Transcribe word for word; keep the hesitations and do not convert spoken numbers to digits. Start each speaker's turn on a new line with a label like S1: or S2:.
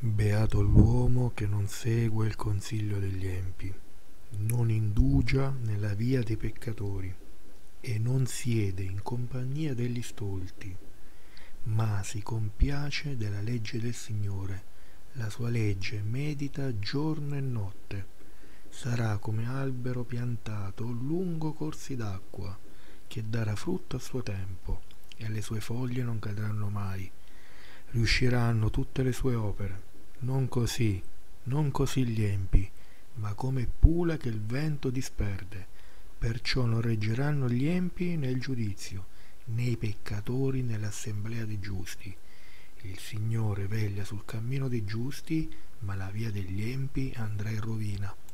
S1: Beato l'uomo che non segue il consiglio degli empi, non indugia nella via dei peccatori e non siede in compagnia degli stolti, ma si compiace della legge del Signore, la sua legge medita giorno e notte. Sarà come albero piantato lungo corsi d'acqua, che darà frutto a suo tempo, e le sue foglie non cadranno mai. Riusciranno tutte le sue opere. Non così, non così gli empi, ma come pula che il vento disperde. Perciò non reggeranno gli empi nel giudizio, né i peccatori nell'assemblea dei giusti. Il Signore veglia sul cammino dei giusti, ma la via degli empi andrà in rovina.